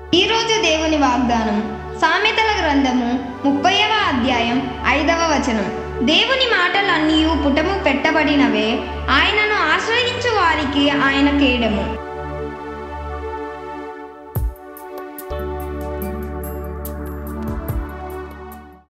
ఈరోజు దేవుని వాగ్దానం సామెతల గ్రంథము 30వ అధ్యాయం 5వ వచనం. దేవుని మాటలన్నీ పుటము పెట్టబడినవే, ఆయనను ఆశ్రయించు వారికి ఆయన కేడము.